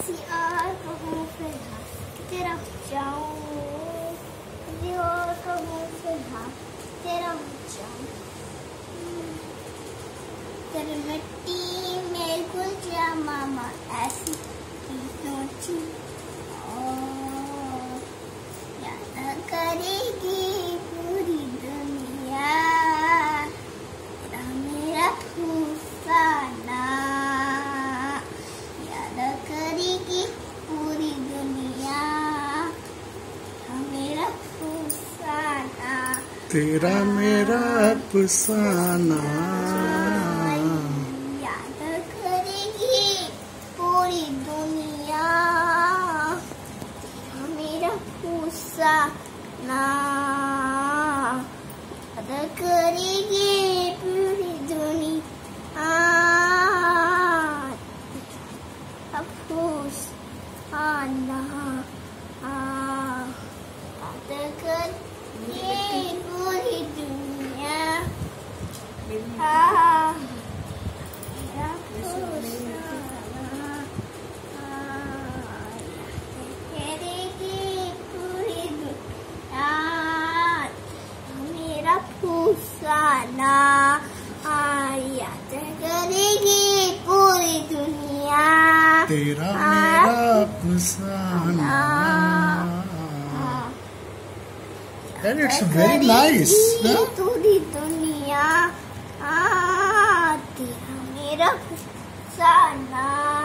ऐसी और कहूँ फिर तेरा जाऊँ, कभी और कहूँ फिर तेरा जाऊँ, तेरी मिट्टी में घुल जा मामा ऐसी सोची याद करेगी पूरी दुनिया, तेरा मेरा फूफाना याद करेगी पूरी दुनिया, मेरा फूफाना तेरा मेरा अफसाना याद करेगी पूरी दुनिया, तेरा मेरा फूफाना याद करेगी पूरी दुनिया, फूफाना याद करेगी पूरी दुनिया, मेरा फूफाना याद करेगी पूरी दुनिया, तेरा मेरा अफसाना। And it's very nice. पूरी दुनिया तेरा मेरा फूफाना।